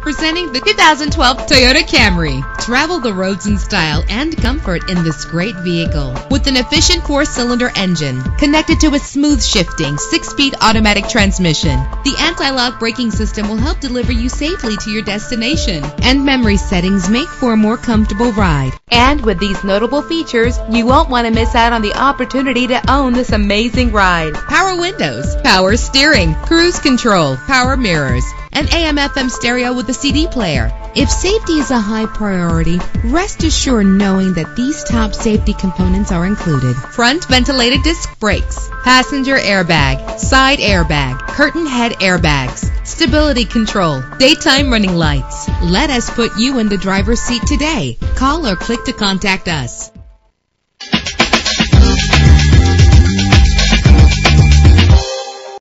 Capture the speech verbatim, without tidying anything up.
Presenting the two thousand twelve Toyota Camry. Travel the roads in style and comfort in this great vehicle. With an efficient four-cylinder engine connected to a smooth shifting six-speed automatic transmission, the anti-lock braking system will help deliver you safely to your destination. And memory settings make for a more comfortable ride. And with these notable features, you won't want to miss out on the opportunity to own this amazing ride. Power windows, power steering, cruise control, power mirrors, and A M F M stereo with a C D player. If safety is a high priority, rest assured knowing that these top safety components are included. Front ventilated disc brakes, passenger airbag, side airbag, curtain head airbags, stability control, daytime running lights. Let us put you in the driver's seat today. Call or click to contact us.